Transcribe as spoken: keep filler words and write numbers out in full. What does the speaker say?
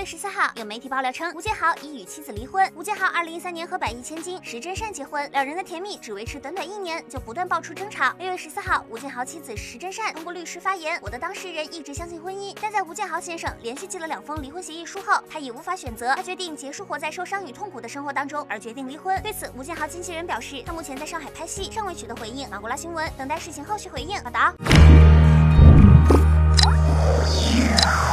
月十四号，有媒体爆料称，吴建豪已与妻子离婚。吴建豪二零一三年和百亿千金石真善结婚，两人的甜蜜只维持短短一年，就不断爆出争吵。六月十四号，吴建豪妻子石真善通过律师发言：“我的当事人一直相信婚姻，但在吴建豪先生连续寄了两封离婚协议书后，他已无法选择，他决定结束活在受伤与痛苦的生活当中，而决定离婚。”对此，吴建豪经纪人表示，他目前在上海拍戏，尚未取得回应。马古拉新闻等待事情后续回应报道。